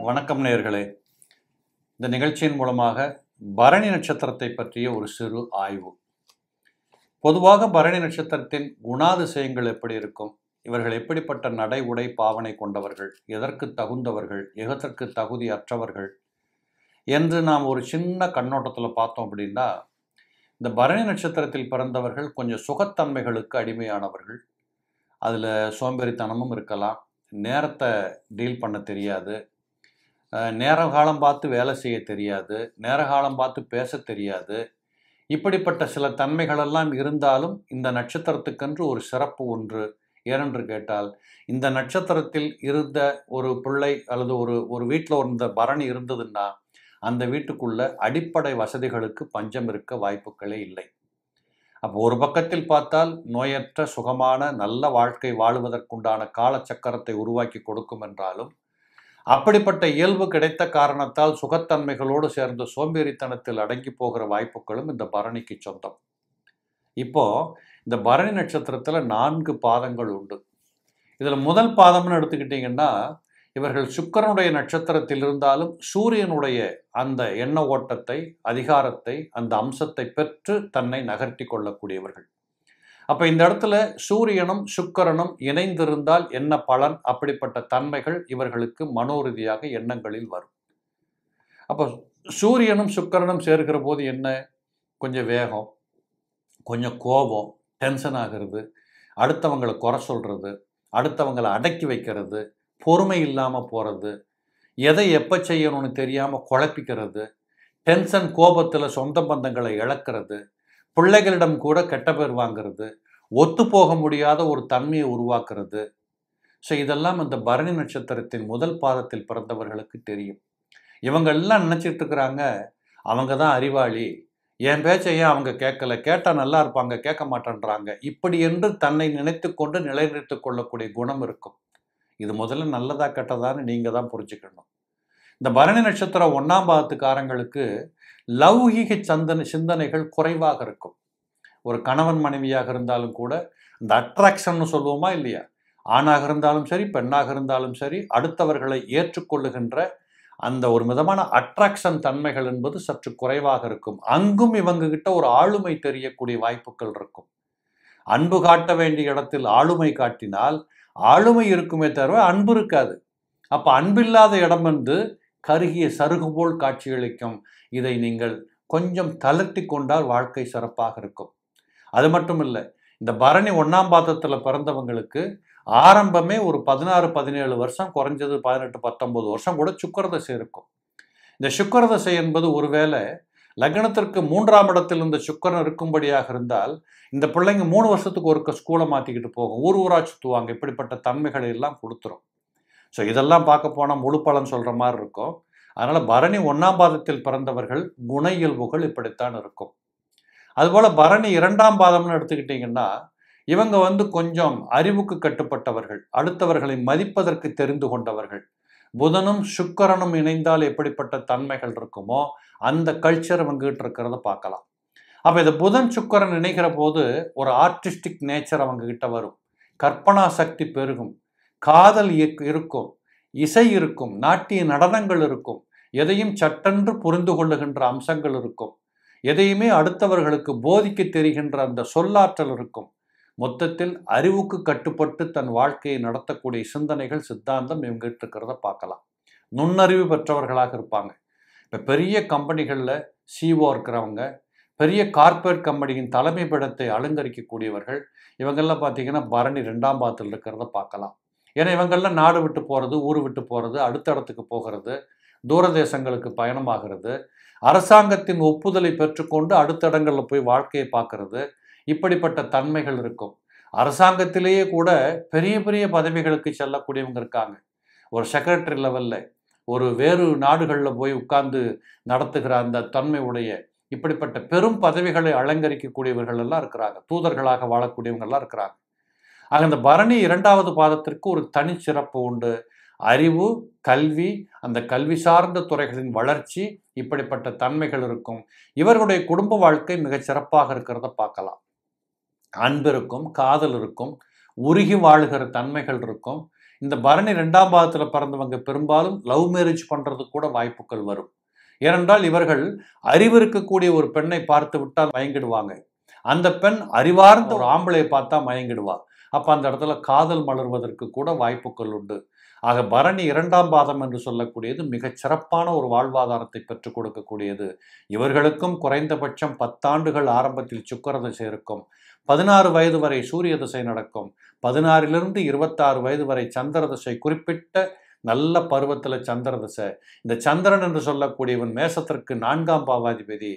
வணக்கம் நேயர்களே. இந்த நிகழ்ச்சியின் மூலமாக பரணி நட்சத்திரத்தை பற்றிய ஒரு சிறு ஆய்வு. பொதுவாக பரணி நட்சத்திரத்தின் குணாதிசயங்கள் எப்படி இருக்கும், இவர்கள் எப்படிப்பட்ட நடை உடை பாவனை கொண்டவர்கள், எதற்கு தகுந்தவர்கள், எதற்கு தகுதி அற்றவர்கள் என்று நாம் ஒரு சின்ன கண்ணோட்டத்தில் பார்த்தோம் அப்படின்னா, இந்த பரணி நட்சத்திரத்தில் பிறந்தவர்கள் கொஞ்சம் சுகத்தன்மைகளுக்கு அடிமையானவர்கள். அதில் சோம்பேறித்தனமும் இருக்கலாம், நேரத்தை டீல் பண்ண தெரியாது, நேர காலம் பார்த்து வேலை செய்ய தெரியாது, நேர காலம் பார்த்து பேச தெரியாது. இப்படிப்பட்ட சில தன்மைகளெல்லாம் இருந்தாலும் இந்த நட்சத்திரத்துக்கென்று ஒரு சிறப்பு ஒன்று. ஏனென்று கேட்டால், இந்த நட்சத்திரத்தில் இருந்த ஒரு பிள்ளை அல்லது ஒரு வீட்டில் இருந்த பரணி இருந்ததுன்னா அந்த வீட்டுக்குள்ள அடிப்படை வசதிகளுக்கு பஞ்சம் இருக்க வாய்ப்புகளே இல்லை. அப்போ ஒரு பக்கத்தில் பார்த்தால் நோயற்ற சுகமான நல்ல வாழ்க்கை வாழுவதற்குண்டான காலச்சக்கரத்தை உருவாக்கி கொடுக்கும் என்றாலும், அப்படிப்பட்ட இயல்பு கிடைத்த காரணத்தால் சுகத்தன்மைகளோடு சேர்ந்த சோம்பேறித்தனத்தில் அடங்கி போகிற வாய்ப்புகளும் இந்த பரணிக்கு சொந்தம். இப்போ இந்த பரணி நட்சத்திரத்தில் 4 பாதங்கள் உண்டு. இதில் முதல் பாதம்னு எடுத்துக்கிட்டிங்கன்னா, இவர்கள் சுக்கிரனுடைய நட்சத்திரத்தில் இருந்தாலும் சூரியனுடைய அந்த எண்ண ஓட்டத்தை, அதிகாரத்தை, அந்த அம்சத்தை பெற்று தன்னை நகர்த்தி கொள்ளக்கூடியவர்கள். அப்போ இந்த இடத்துல சூரியனும் சுக்கிரனும் இணைந்திருந்தால் என்ன பலன்? அப்படிப்பட்ட தன்மைகள் இவர்களுக்கு மனோரீதியாக எண்ணங்களில் வரும். அப்போ சூரியனும் சுக்கிரனும் சேர்க்கிற போது என்ன? கொஞ்சம் வேகம், கொஞ்சம் கோபம், டென்ஷன் ஆகிறது, அடுத்தவங்களை குறை சொல்கிறது, அடுத்தவங்களை அடக்கி வைக்கிறது, பொறுமை இல்லாமல் போகிறது, எதை எப்போ செய்யணும்னு தெரியாமல் குழப்பிக்கிறது, டென்ஷன் கோபத்தில் சொந்த பந்தங்களை இழக்கிறது, பிள்ளைகளிடம் கூட கெட்ட பேர் வாங்கிறது, ஒத்து போக முடியாத ஒரு தன்மையை உருவாக்குறது. ஸோ இதெல்லாம் இந்த பரணி நட்சத்திரத்தின் முதல் பாதத்தில் பிறந்தவர்களுக்கு தெரியும். இவங்க எல்லாம் நினச்சிட்டு இருக்கிறாங்க, அவங்க தான் அறிவாளி, என் பேச்சையே அவங்க கேட்கல, கேட்டால் நல்லா இருப்பாங்க, கேட்க மாட்டேன்றாங்க, இப்படி என்று தன்னை நினைத்து கொண்டு நிலைநிறுத்திக் கொள்ளக்கூடிய குணம் இருக்கும். இது முதல்ல நல்லதா கெட்டதான்னு நீங்கள் தான் புரிஞ்சுக்கணும். இந்த பரணி நட்சத்திரம் 1ஆம் பாதத்துக்காரங்களுக்கு லௌகிக சிந்தனைகள் குறைவாக இருக்கும். ஒரு கணவன் மனைவியாக இருந்தாலும் கூட இந்த அட்ராக்ஷன் சொல்லுவோமா இல்லையா, ஆணாக இருந்தாலும் சரி பெண்ணாக இருந்தாலும் சரி, அடுத்தவர்களை ஏற்றுக்கொள்ளுகின்ற அந்த ஒரு விதமான அட்ராக்ஷன் தன்மைகள் என்பது சற்று குறைவாக இருக்கும். அங்கும் இவங்க கிட்ட ஒரு ஆளுமை தெரியக்கூடிய வாய்ப்புகள் இருக்கும். அன்பு காட்ட வேண்டிய இடத்தில் ஆளுமை காட்டினால் ஆளுமை இருக்குமே தவிர அன்பு இருக்காது. அப்போ அன்பில்லாத இடம் வந்து கருகிய சருகு போல் காட்சியளிக்கும். இதை நீங்கள் கொஞ்சம் தளர்த்தி கொண்டால் வாழ்க்கை சிறப்பாக இருக்கும். அது மட்டும் இல்லை, இந்த பரணி 1ஆம் பாதத்தில் பிறந்தவங்களுக்கு ஆரம்பமே ஒரு 16-17 வருஷம், குறைஞ்சது 18-19 வருஷம் கூட சுக்கிரதசை இருக்கும். இந்த சுக்கிரதசை என்பது ஒருவேளை லக்னத்திற்கு 3ஆம் இடத்தில் இந்த சுக்கிரன் இருக்கும்படியாக இருந்தால் இந்த பிள்ளைங்க 3 வருஷத்துக்கு ஒருக்க ஸ்கூலை மாற்றிக்கிட்டு போகும், ஊரா சுற்றுவாங்க. இப்படிப்பட்ட தன்மைகளை எல்லாம் கொடுத்துரும். ஸோ இதெல்லாம் பார்க்க போனால் முழு பலன் சொல்கிற மாதிரி இருக்கும். அதனால் பரணி 1ஆம் பாதத்தில் பிறந்தவர்கள் குண இயல்புகள் இப்படித்தான் இருக்கும். அதுபோல் பரணி 2ஆம் பாதம்னு எடுத்துக்கிட்டிங்கன்னா, இவங்க வந்து கொஞ்சம் அறிவுக்கு கட்டுப்பட்டவர்கள், அடுத்தவர்களை மதிப்பதற்கு தெரிந்து கொண்டவர்கள். புதனும் சுக்கிரனும் இணைந்தால் எப்படிப்பட்ட தன்மைகள் இருக்குமோ அந்த கல்ச்சர் அவங்ககிட்ட இருக்கிறத பார்க்கலாம். அப்போ இந்த புதன் சுக்கிரன் இணைகிற போது ஒரு ஆர்டிஸ்டிக் நேச்சர் அவங்ககிட்ட வரும், கற்பனா சக்தி பெருகும், காதல் இருக்கும், இசை இருக்கும், நாட்டிய நடனங்கள் இருக்கும், எதையும் சட்டென்று புரிந்து கொள்ளுகின்ற அம்சங்கள் இருக்கும், எதையுமே அடுத்தவர்களுக்கு போதிக்க தெரிகின்ற அந்த சொல்லாற்றல் இருக்கும். மொத்தத்தில் அறிவுக்கு கட்டுப்பட்டு தன் வாழ்க்கையை நடத்தக்கூடிய சிந்தனைகள், சித்தாந்தம் இவங்ககிட்ட இருக்கிறத பார்க்கலாம். நுண்ணறிவு பெற்றவர்களாக இருப்பாங்க. இப்போ பெரிய கம்பெனிகளில் சிஓ இருக்கிறவங்க, பெரிய கார்ப்பரேட் கம்பெனியின் தலைமை பீடத்தை அலங்கரிக்கக்கூடியவர்கள், இவங்கெல்லாம் பார்த்தீங்கன்னா பரணி 2ஆம் பாதத்தில் இருக்கிறத பார்க்கலாம். ஏன்னா இவங்கெல்லாம் நாடு விட்டு போகிறது, ஊர் விட்டு போகிறது, அடுத்த இடத்துக்கு போகிறது, தூரதேசங்களுக்கு பயணமாகிறது, அரசாங்கத்தின் ஒப்புதலை பெற்றுக்கொண்டு அடுத்த இடங்களில் போய் வாழ்க்கையை பார்க்கறது, இப்படிப்பட்ட தன்மைகள் இருக்கும். அரசாங்கத்திலேயே கூட பெரிய பெரிய பதவிகளுக்கு செல்லக்கூடியவங்க இருக்காங்க. ஒரு செக்ரட்டரி லெவலில், ஒரு வேறு நாடுகளில் போய் உட்கார்ந்து நடத்துகிற அந்த தன்மை உடைய இப்படிப்பட்ட பெரும் பதவிகளை அலங்கரிக்கக்கூடியவர்கள் எல்லாம் இருக்கிறாங்க. தூதர்களாக வாழக்கூடியவங்கெல்லாம் இருக்கிறாங்க. ஆக இந்த பரணி 2ஆவது பாதத்திற்கு ஒரு தனிச்சிறப்பு உண்டு. அறிவு, கல்வி, அந்த கல்வி சார்ந்த துறைகளின் வளர்ச்சி, இப்படிப்பட்ட தன்மைகள் இருக்கும். இவர்களுடைய குடும்ப வாழ்க்கை மிகச் சிறப்பாக இருக்கிறத பார்க்கலாம். அன்பு இருக்கும், காதல் இருக்கும், உருகி வாழுகிற தன்மைகள் இருக்கும். இந்த பரணி 2ஆம் பாதத்தில் பிறந்தவங்க பெரும்பாலும் லவ் மேரேஜ் பண்ணுறதுக்கு கூட வாய்ப்புகள் வரும். ஏனென்றால் இவர்கள் அறிவு இருக்கக்கூடிய ஒரு பெண்ணை பார்த்து விட்டால் மயங்கிடுவாங்க. அந்த பெண் அறிவார்ந்த ஒரு ஆம்பளையை பார்த்தா மயங்கிடுவா. அப்போ அந்த இடத்துல காதல் மலர்வதற்கு கூட வாய்ப்புகள் உண்டு. ஆக பரணி 2ஆம் பாதம் என்று சொல்லக்கூடியது மிகச் சிறப்பான ஒரு வாழ்வாதாரத்தை பெற்றுக் கொடுக்கக்கூடியது. இவர்களுக்கும் குறைந்தபட்சம் 10 ஆண்டுகள் ஆரம்பத்தில் சுக்கிர திசை இருக்கும். 16 வயது வரை சூரிய திசை நடக்கும். 16லிருந்து 26 வயது வரை சந்திர திசை, குறிப்பிட்ட நல்ல பருவத்தில் சந்திர திசை. இந்த சந்திரன் என்று சொல்லக்கூடியவன் மேசத்திற்கு 4ஆம் பாவாதிபதி.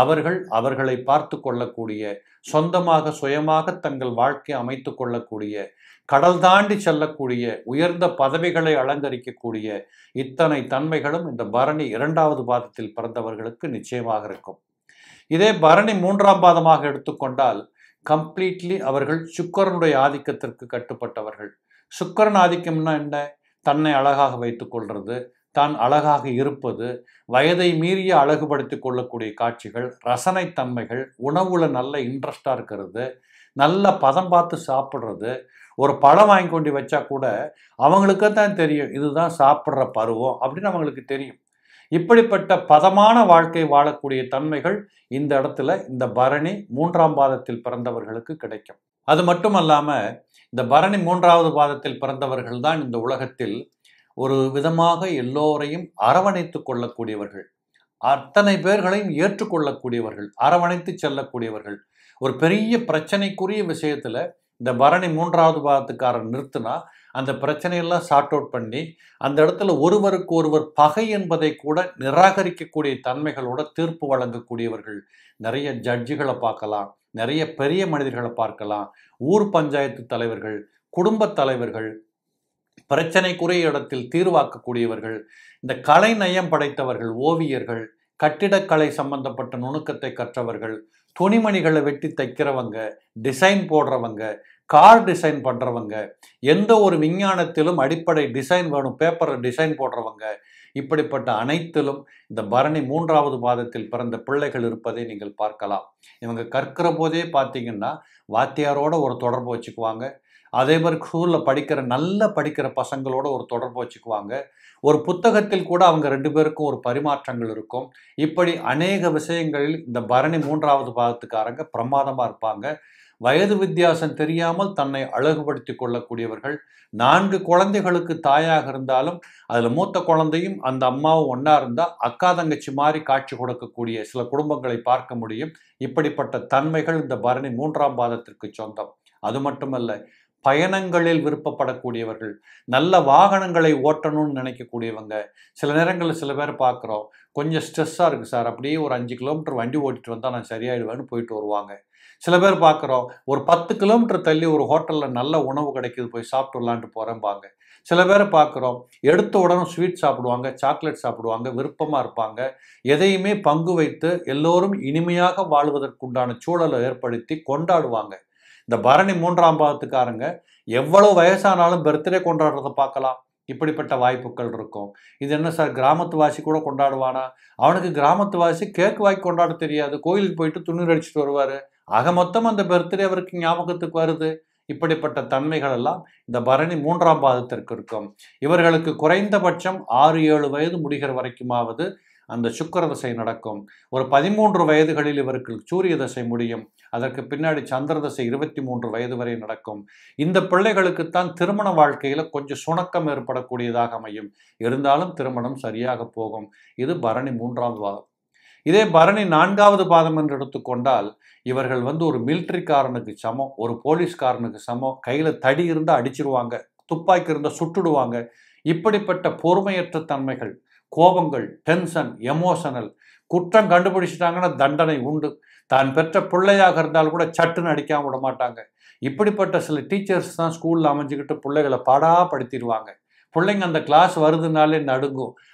அவர்களை பார்த்து கொள்ளக்கூடிய, சொந்தமாக சுயமாக தங்கள் வாழ்க்கையை அமைத்து கொள்ளக்கூடிய, கடல் தாண்டி செல்லக்கூடிய, உயர்ந்த பதவிகளை அலங்கரிக்கக்கூடிய இத்தனை தன்மைகளும் இந்த பரணி 2வது பாதத்தில் பிறந்தவர்களுக்கு நிச்சயமாக இருக்கும். இதே பரணி 3ஆம் பாதமாக எடுத்துக்கொண்டால் கம்ப்ளீட்லி அவர்கள் சுக்கிரனுடைய ஆதிக்கத்திற்கு கட்டுப்பட்டவர்கள். சுக்கிரன் ஆதிக்கம்னா என்ன? தன்னை அழகாக வைத்துக் கொள்வது, தான் அழகாக இருப்பது, வயதை மீறிய அழகுபடுத்திக் கொள்ளக்கூடிய காட்சிகள், ரசனை தன்மைகள், உணவுல நல்ல இன்ட்ரெஸ்டாக இருக்கிறது, நல்ல பதம் பார்த்து சாப்பிட்றது. ஒரு பழம் வாங்கி கொண்டு வச்சா கூட அவங்களுக்கு தான் தெரியும் இதுதான் சாப்பிட்ற பருவம் அப்படின்னு அவங்களுக்கு தெரியும். இப்படிப்பட்ட பதமான வாழ்க்கை வாழக்கூடிய தன்மைகள் இந்த இடத்துல இந்த பரணி 3ஆம் பாதத்தில் பிறந்தவர்களுக்கு கிடைக்கும். அது மட்டுமல்லாம இந்த பரணி 3வது பாதத்தில் பிறந்தவர்கள் தான் இந்த உலகத்தில் ஒரு விதமாக எல்லோரையும் அரவணைத்து கொள்ளக்கூடியவர்கள், அத்தனை பேர்களையும் ஏற்றுக்கொள்ளக்கூடியவர்கள், அரவணைத்து செல்லக்கூடியவர்கள். ஒரு பெரிய பிரச்சனைக்குரிய விஷயத்துல இந்த பரணி 3வது பாதத்துக்காரன் நிறுத்தினா அந்த பிரச்சனையெல்லாம் சார்ட் அவுட் பண்ணி அந்த இடத்துல ஒருவருக்கு ஒருவர் பகை என்பதை கூட நிராகரிக்கக்கூடிய தன்மைகளோட தீர்ப்பு வழங்கக்கூடியவர்கள். நிறைய ஜட்ஜுகளை பார்க்கலாம், நிறைய பெரிய மனிதர்களை பார்க்கலாம், ஊர் பஞ்சாயத்து தலைவர்கள், குடும்ப தலைவர்கள், பிரச்சனைக்குரிய இடத்தில் தீர்வாக்கக்கூடியவர்கள், இந்த கலை நயம் படைத்தவர்கள், ஓவியர்கள், கட்டிடக்கலை சம்பந்தப்பட்ட நுணுக்கத்தை கற்றவர்கள், துணிமணிகளை வெட்டி தைக்கிறவங்க, டிசைன் போடுறவங்க, கார் டிசைன் பண்ணுறவங்க, எந்த ஒரு விஞ்ஞானத்திலும் அடிப்படை டிசைன் வேணும், பேப்பரில் டிசைன் போடுறவங்க, இப்படிப்பட்ட அனைத்திலும் இந்த பரணி 3வது பாதத்தில் பிறந்த பிள்ளைகள் இருப்பதை நீங்கள் பார்க்கலாம். இவங்க கற்கிற போதே பார்த்தீங்கன்னா வாத்தியாரோட ஒரு தொடர்பு வச்சுக்குவாங்க. அதே மாதிரி ஸ்கூலில் நல்லா படிக்கிற பசங்களோட ஒரு தொடர்பு வச்சுக்குவாங்க. ஒரு புத்தகத்தில் கூட அவங்க 2 பேருக்கும் ஒரு பரிமாற்றங்கள் இருக்கும். இப்படி அநேக விஷயங்களில் இந்த பரணி 3வது பாதத்துக்காரங்க பிரமாதமாக இருப்பாங்க. வயது வித்தியாசம் தெரியாமல் தன்னை அழகுபடுத்தி கொள்ளக்கூடியவர்கள். 4 குழந்தைகளுக்கு தாயாக இருந்தாலும் அதில் மூத்த குழந்தையும் அந்த அம்மாவும் ஒன்றா இருந்தால் அக்கா தங்கச்சி மாதிரி காட்சி கொடுக்கக்கூடிய சில குடும்பங்களை பார்க்க முடியும். இப்படிப்பட்ட தன்மைகள் இந்த பரணி 3ஆம் பாதத்திற்கு சொந்தம். அது மட்டுமல்ல, பயணங்களில் விருப்பப்படக்கூடியவர்கள், நல்ல வாகனங்களை ஓட்டணும்னு நினைக்கக்கூடியவங்க. சில நேரங்களில் சில பேர் பார்க்குறோம், கொஞ்சம் ஸ்ட்ரெஸ்ஸாக இருக்குது சார், அப்படியே ஒரு 5 கிலோமீட்டர் வண்டி ஓட்டிட்டு வந்தால் நான் சரியாயிடுவேன்னு போயிட்டு வருவாங்க. சில பேர் பார்க்குறோம், ஒரு 10 கிலோமீட்டர் தள்ளி ஒரு ஹோட்டலில் நல்ல உணவு கிடைக்கிது, போய் சாப்பிட்டு வரலான்ட்டு போகிறேன்பாங்க. சில பேர் பார்க்குறோம், எடுத்த உடனே ஸ்வீட் சாப்பிடுவாங்க, சாக்லேட் சாப்பிடுவாங்க, விருப்பமாக இருப்பாங்க. எதையுமே பங்கு வைத்து எல்லோரும் இனிமையாக வாழ்வதற்குண்டான சூழலை ஏற்படுத்தி கொண்டாடுவாங்க. இந்த பரணி 3ஆம் பாதத்துக்காரங்க எவ்வளோ வயசானாலும் பர்த்டே கொண்டாடுறதை பார்க்கலாம். இப்படிப்பட்ட வாய்ப்புகள் இருக்கும். இது என்ன சார், கிராமத்து வாசி கூட கொண்டாடுவானா? அவனுக்கு கிராமத்து வாசி கேக் வாங்கி கொண்டாட தெரியாது, கோயிலுக்கு போயிட்டு துணி அடிச்சுட்டு வருவார். ஆக மொத்தம் அந்த பர்த்டே அவருக்கு ஞாபகத்துக்கு வருது. இப்படிப்பட்ட தன்மைகள் எல்லாம் இந்த பரணி 3ஆம் பாதத்திற்கு இருக்கும். இவர்களுக்கு குறைந்தபட்சம் 6-7 வயது முடிகிற வரைக்குமாவது அந்த சுக்கிர தசை நடக்கும். ஒரு 13 வயதுகளில் இவருக்கு சூரிய தசை முடியும். அதற்கு பின்னாடி சந்திர தசை 23 வயது வரை நடக்கும். இந்த பிள்ளைகளுக்குத்தான் திருமண வாழ்க்கையில் கொஞ்சம் சுணக்கம் ஏற்படக்கூடியதாக அமையும். இருந்தாலும் திருமணம் சரியாக போகும். இது பரணி 3ஆம் பாதம். இதே பரணி 4வது பாதம் என்று எடுத்துக்கொண்டால் இவர்கள் ஒரு மிலிட்ரிக்காரனுக்கு சமம், ஒரு போலீஸ்காரனுக்கு சமம். கையில் தடி இருந்தால் அடிச்சிருவாங்க, துப்பாக்கி இருந்தால் சுட்டுடுவாங்க. இப்படிப்பட்ட பொறுமையற்ற தன்மைகள், கோபங்கள், டென்ஷன், எமோஷனல், குற்றம் கண்டுபிடிச்சிட்டாங்கன்னா தண்டனை உண்டு. தான் பெற்ற பிள்ளையாக இருந்தால் கூட சட்டுன்னு அடிக்காம விட மாட்டாங்க. இப்படிப்பட்ட சில டீச்சர்ஸ் தான் ஸ்கூலில் அமைஞ்சுக்கிட்டு பிள்ளைகளை பாடாப்படுத்திடுவாங்க. பிள்ளைங்க அந்த கிளாஸ் வருதுனாலே நடுங்கும்.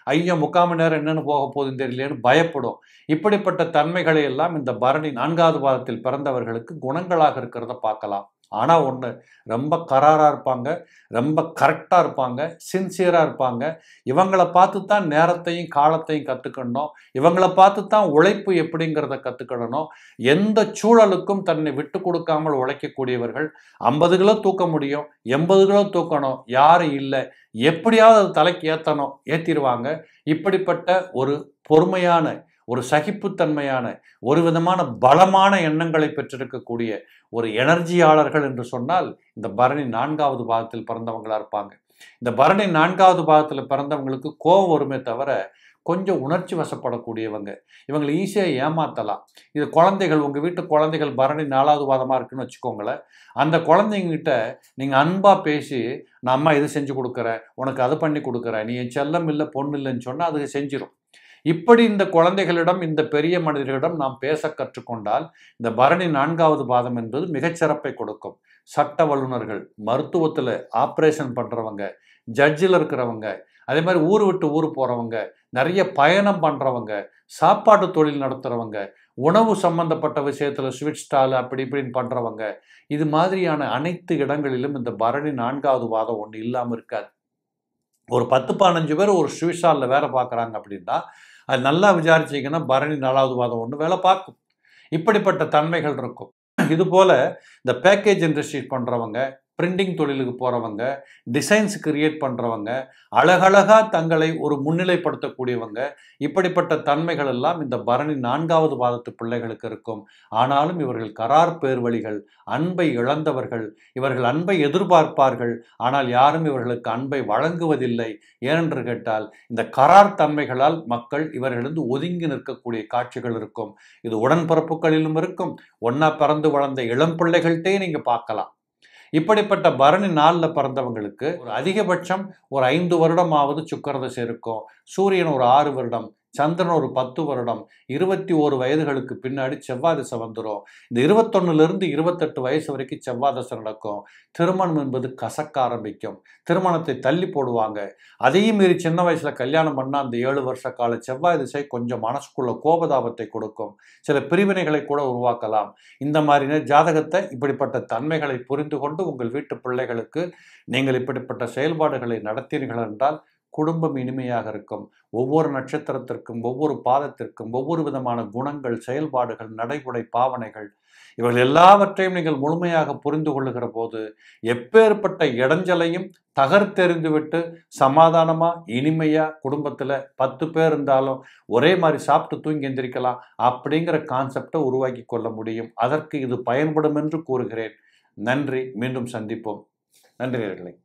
ஐயோ 3/4 மணி நேரம் என்னன்னு போக போகுதுன்னு தெரியலேன்னு பயப்படும். இப்படிப்பட்ட தன்மைகளை எல்லாம் இந்த பரணி 4வது பாதத்தில் பிறந்தவர்களுக்கு குணங்களாக இருக்கிறத பார்க்கலாம். ஆனா ஒண்ணு, ரொம்ப கராரா இருப்பாங்க, ரொம்ப கரெக்டா இருப்பாங்க, சின்சியரா இருப்பாங்க. இவங்கள பார்த்து தான் நேரத்தையும் காலத்தையும் கத்துக்கணும். இவங்கள பார்த்து தான் உழைப்பு எப்படிங்கிறத கத்துக்கிடணும். எந்த சூழலுக்கும் தன்னை விட்டு கொடுக்காமல் உழைக்கக்கூடியவர்கள். 50 கிலோ தூக்க முடியும், 80 கிலோ தூக்கணும், யாரும் இல்லை, எப்படியாவது அது தலைக்கு ஏற்றணும், ஏற்றிடுவாங்க. இப்படிப்பட்ட ஒரு பொறுமையான, ஒரு சகிப்புத்தன்மையான, ஒரு விதமான பலமான எண்ணங்களை பெற்றிருக்கக்கூடிய ஒரு எனர்ஜியாளர்கள் என்று சொன்னால் இந்த பரணி 4வது பாகத்தில் பிறந்தவங்களா இருப்பாங்க. இந்த பரணி 4வது பாகத்தில் பிறந்தவங்களுக்கு கோபம் வருமே தவிர கொஞ்சம் உணர்ச்சி வசப்படக்கூடியவங்க. இவங்களை ஈஸியாக ஏமாத்தலாம். இது குழந்தைகள், உங்கள் வீட்டு குழந்தைகள் பரணி 4வது பாதமாக இருக்குன்னு வச்சுக்கோங்களேன். அந்த குழந்தைங்கிட்ட நீங்கள் அன்பாக பேசி, நான் அம்மா இது செஞ்சு கொடுக்குறேன், உனக்கு அது பண்ணி கொடுக்குறேன், நீ என் செல்லம் இல்லை பொண்ணு இல்லைன்னு சொன்னால் அது செஞ்சிடும். இப்படி இந்த குழந்தைகளிடம், இந்த பெரிய மனிதர்களிடம் நாம் பேச கற்றுக்கொண்டால் இந்த பரணி 4வது பாதம் என்பது மிகச்சிறப்பை கொடுக்கும். சட்ட வல்லுநர்கள், மருத்துவத்தில் ஆப்ரேஷன் பண்ணுறவங்க, ஜட்ஜில் இருக்கிறவங்க, அதே மாதிரி ஊர் விட்டு ஊர் போகிறவங்க, நிறைய பயணம் பண்ணுறவங்க, சாப்பாட்டு தொழில் நடத்துகிறவங்க, உணவு சம்பந்தப்பட்ட விஷயத்தில் ஸ்வீட் ஸ்டால் அப்படி இப்படின்னு பண்ணுறவங்க, இது மாதிரியான அனைத்து இடங்களிலும் இந்த பரணி 4வது பாதம் ஒன்று இல்லாமல் இருக்காது. ஒரு 10-15 பேர் ஒரு ஸ்வீட் ஸ்டாலில் வேலை பார்க்குறாங்க அப்படின்னா அது நல்லா விசாரிச்சிங்கன்னா பரணி 4வது பாதம் ஒன்று வேலை பார்க்கும். இப்படிப்பட்ட தன்மைகள் இருக்கும். இதுபோல இந்த பேக்கேஜ் இண்டஸ்ட்ரி பண்ணுறவங்க, பிரிண்டிங் தொழிலுக்கு போகிறவங்க, டிசைன்ஸ் கிரியேட் பண்ணுறவங்க, அழகழகாக தங்களை ஒரு முன்னிலைப்படுத்தக்கூடியவங்க, இப்படிப்பட்ட தன்மைகள் எல்லாம் இந்த பரணி 4வது பாதத்து பிள்ளைகளுக்கு இருக்கும். ஆனாலும் இவர்கள் கரார் பேர்வழிகள், அன்பை இழந்தவர்கள். இவர்கள் அன்பை எதிர்பார்ப்பார்கள், ஆனால் யாரும் இவர்களுக்கு அன்பை வழங்குவதில்லை. ஏனென்று கேட்டால் இந்த கரார் தன்மைகளால் மக்கள் இவர்களிருந்து ஒதுங்கி நிற்கக்கூடிய காட்சிகள் இருக்கும். இது உடன்பிறப்புகளிலும் இருக்கும், ஒன்னா பிறந்து வளர்ந்த இளம் பிள்ளைகள்கிட்டே நீங்கள் பார்க்கலாம். இப்படிப்பட்ட பரணி 4ல் பிறந்தவங்களுக்கு ஒரு அதிகபட்சம் ஒரு 5 வருடமாவது சுக்கிரதசை இருக்கும். சூரியன் ஒரு 6 வருடம், சந்திரன் ஒரு 10 வருடம், 21 வயதுகளுக்கு பின்னாடி செவ்வாய் தசை வந்துடும். இந்த 21லிருந்து 28 வயசு வரைக்கும் செவ்வாய் தசை நடக்கும். திருமணம் என்பது கசக்க ஆரம்பிக்கும். திருமணத்தை தள்ளி போடுவாங்க. அதையும் மீறி சின்ன வயசுல கல்யாணம் பண்ணால் அந்த 7 வருஷ கால செவ்வாய் திசை கொஞ்சம் மனசுக்குள்ள கோபதாபத்தை கொடுக்கும். சில பிரிவினைகளை கூட உருவாக்கலாம். இந்த மாதிரி ஜாதகத்தை, இப்படிப்பட்ட தன்மைகளை புரிந்து கொண்டு உங்கள் வீட்டு பிள்ளைகளுக்கு நீங்கள் இப்படிப்பட்ட செயல்பாடுகளை நடத்தினீர்கள் என்றால் குடும்பம் இனிமையாக இருக்கும். ஒவ்வொரு நட்சத்திரத்திற்கும், ஒவ்வொரு பாதத்திற்கும் ஒவ்வொரு விதமான குணங்கள், செயல்பாடுகள், நடைமுறை பாவனைகள், இவர்கள் எல்லாவற்றையும் நீங்கள் முழுமையாக புரிந்து கொள்ளுகிற போது எப்பேற்பட்ட இடைஞ்சலையும் தகர்த்தெறிந்துவிட்டு சமாதானமா இனிமையா குடும்பத்தில் 10 பேர் இருந்தாலும் ஒரே மாதிரி சாப்பிட்டு தூங்கி எந்திரிக்கலாம் அப்படிங்கிற கான்செப்டை உருவாக்கி கொள்ள முடியும். அதற்கு இது பயன்படும் என்று கூறுகிறேன். நன்றி. மீண்டும் சந்திப்போம். நன்றி நேயர்களே.